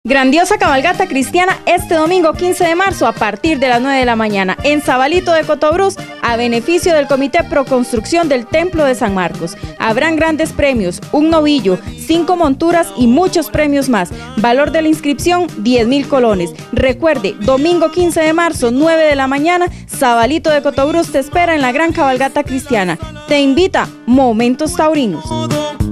Grandiosa cabalgata cristiana este domingo 15 de marzo a partir de las 9 de la mañana en Sabalito de Cotobruz a beneficio del Comité Pro Construcción del Templo de San Marcos. Habrán grandes premios, un novillo, 5 monturas y muchos premios más. Valor de la inscripción 10.000 colones. Recuerde, domingo 15 de marzo 9 de la mañana, Sabalito de Cotobruz te espera en la gran cabalgata cristiana. Te invita Momentos Taurinos.